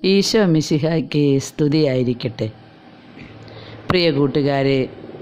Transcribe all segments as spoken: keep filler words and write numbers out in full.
ഈശോ മിശിഹായ്ക്ക് സ്തുതിയായിരിക്കട്ടെ. പ്രിയ കൂട്ടുകാരെ,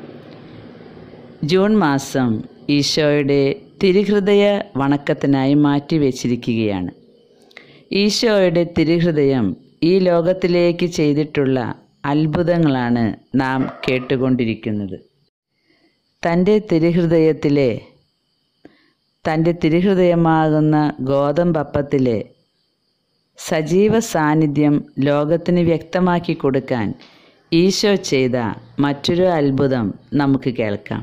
ജൂൺ മാസം ഈശോയുടെ തിരുഹൃദയ വണക്കത്തിനായി മാറ്റിവെച്ചിരിക്കുകയാണ്. ഈശോയുടെ തിരുഹൃദയം ഈ ലോകത്തിലേക്ക് ചെയ്തിട്ടുള്ള അത്ഭുതങ്ങളാണ് നാം കേട്ടുകൊണ്ടിരിക്കുന്നത്. തൻ്റെ തിരുഹൃദയത്തിലെ തൻ്റെ തിരുഹൃദയമാകുന്ന ഗോതമ്പപ്പത്തിലെ സജീവ സാന്നിധ്യം ലോകത്തിന് വ്യക്തമാക്കി കൊടുക്കാൻ ഈശോ ചെയ്ത മറ്റൊരു അത്ഭുതം നമുക്ക് കേൾക്കാം.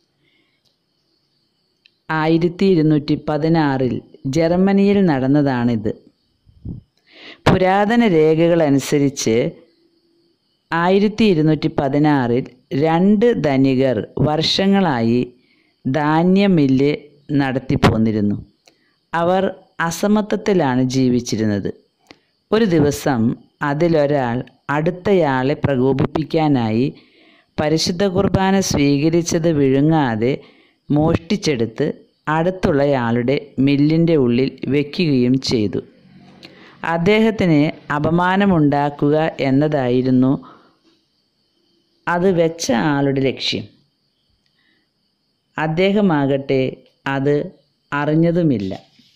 ആയിരത്തി ഇരുന്നൂറ്റി പതിനാറിൽ ജർമ്മനിയിൽ നടന്നതാണിത്. പുരാതന രേഖകൾ അനുസരിച്ച് ആയിരത്തി ഇരുന്നൂറ്റി പതിനാറിൽ രണ്ട് ധനികർ വർഷങ്ങളായി ധാന്യമില്ല് നടത്തിപ്പോന്നിരുന്നു. അവർ അസമത്വത്തിലാണ് ജീവിച്ചിരുന്നത്. ഒരു ദിവസം അതിലൊരാൾ അടുത്തയാളെ പ്രകോപിപ്പിക്കാനായി പരിശുദ്ധ കുർബാന സ്വീകരിച്ചത് വിഴുങ്ങാതെ മോഷ്ടിച്ചെടുത്ത് അടുത്തുള്ളയാളുടെ മില്ലിൻ്റെ ഉള്ളിൽ വയ്ക്കുകയും ചെയ്തു. അദ്ദേഹത്തിന് അപമാനമുണ്ടാക്കുക എന്നതായിരുന്നു അത് വെച്ച ആളുടെ ലക്ഷ്യം. അദ്ദേഹമാകട്ടെ അത് അറിഞ്ഞതുമില്ല.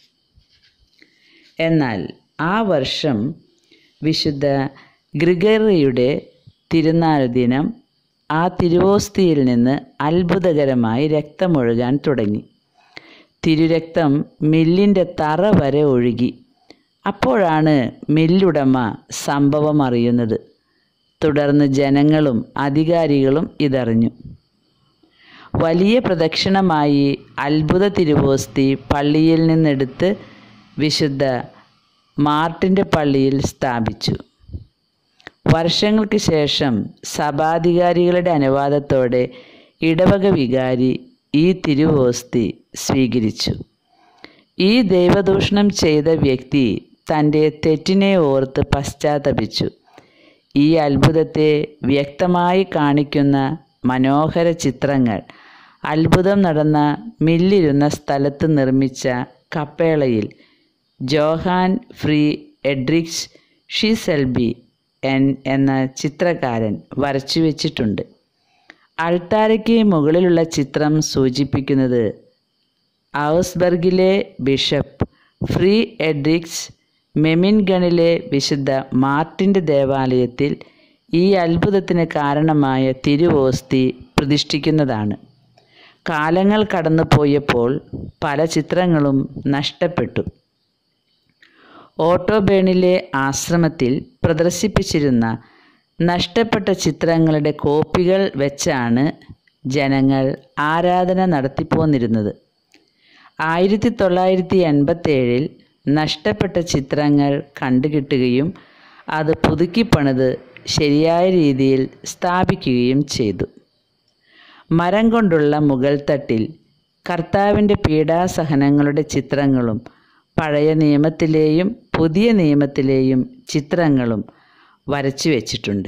എന്നാൽ ആ വർഷം വിശുദ്ധ ഗ്രിഗറിയുടെ തിരുനാൾ ദിനം ആ തിരുവോസ്തിയിൽ നിന്ന് അത്ഭുതകരമായി രക്തമൊഴുകാൻ തുടങ്ങി. തിരുരക്തം മില്ലിൻ്റെ തറ വരെ ഒഴുകി. അപ്പോഴാണ് മില്ലുടമ സംഭവം അറിയുന്നത്. തുടർന്ന് ജനങ്ങളും അധികാരികളും ഇതറിഞ്ഞു. വലിയ പ്രദക്ഷിണമായി അത്ഭുത തിരുവോസ്തി പള്ളിയിൽ നിന്നെടുത്ത് വിശുദ്ധ മാർട്ടിൻ്റെ പള്ളിയിൽ സ്ഥാപിച്ചു. വർഷങ്ങൾക്ക് ശേഷം സഭാധികാരികളുടെ അനുവാദത്തോടെ ഇടവക വികാരി ഈ തിരുവോസ്തി സ്വീകരിച്ചു. ഈ ദൈവദൂഷണം ചെയ്ത വ്യക്തി തൻ്റെ തെറ്റിനെ ഓർത്ത് പശ്ചാത്തപിച്ചു. ഈ അത്ഭുതത്തെ വ്യക്തമായി കാണിക്കുന്ന മനോഹര ചിത്രങ്ങൾ അത്ഭുതം നടന്ന മില്ലിരുന്ന സ്ഥലത്ത് നിർമ്മിച്ച കപ്പേളയിൽ Johann Friedrichs Schiesselbein എന്ന ചിത്രകാരൻ വരച്ചു വച്ചിട്ടുണ്ട്. അൾത്താരയ്ക്ക് മുകളിലുള്ള ചിത്രം സൂചിപ്പിക്കുന്നത് ഔസ്ബർഗിലെ ബിഷപ്പ് ഫ്രീ എഡ്രിക്സ് മെമിൻഗണിലെ വിശുദ്ധ മാർട്ടിൻ്റെ ദേവാലയത്തിൽ ഈ അത്ഭുതത്തിന് കാരണമായ തിരുവോസ്തി പ്രതിഷ്ഠിക്കുന്നതാണ്. കാലങ്ങൾ കടന്നു പോയപ്പോൾ പല ചിത്രങ്ങളും നഷ്ടപ്പെട്ടു. ഓട്ടോബേണിലെ ആശ്രമത്തിൽ പ്രദർശിപ്പിച്ചിരുന്ന നഷ്ടപ്പെട്ട ചിത്രങ്ങളുടെ കോപ്പികൾ വെച്ചാണ് ജനങ്ങൾ ആരാധന നടത്തിപ്പോന്നിരുന്നത്. ആയിരത്തി തൊള്ളായിരത്തി എൺപത്തേഴിൽ നഷ്ടപ്പെട്ട ചിത്രങ്ങൾ കണ്ടുകിട്ടുകയും അത് പുതുക്കിപ്പണിത് ശരിയായ രീതിയിൽ സ്ഥാപിക്കുകയും ചെയ്തു. മരം കൊണ്ടുള്ള മുകൾ തട്ടിൽ കർത്താവിൻ്റെ പീഡാസഹനങ്ങളുടെ ചിത്രങ്ങളും പഴയ നിയമത്തിലെയും പുതിയ നിയമത്തിലെയും ചിത്രങ്ങളും വരച്ചു വച്ചിട്ടുണ്ട്.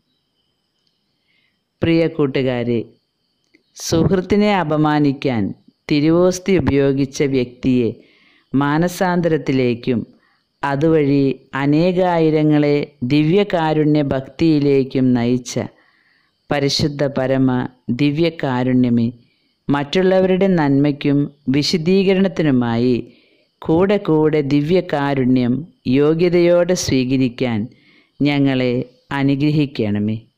പ്രിയ കൂട്ടുകാരെ, സുഹൃത്തിനെ അപമാനിക്കാൻ തിരുവോസ്തി ഉപയോഗിച്ച വ്യക്തിയെ മാനസാന്തരത്തിലേക്കും അതുവഴി അനേകായിരങ്ങളെ ദിവ്യകാരുണ്യ ഭക്തിയിലേക്കും നയിച്ച പരിശുദ്ധ പരമ ദിവ്യകാരുണ്യമേ, മറ്റുള്ളവരുടെ നന്മയ്ക്കും വിശുദ്ധീകരണത്തിനുമായി കൂടെ കൂടെ ദിവ്യകാരുണ്യം യോഗ്യതയോടെ സ്വീകരിക്കാൻ ഞങ്ങളെ അനുഗ്രഹിക്കണമേ.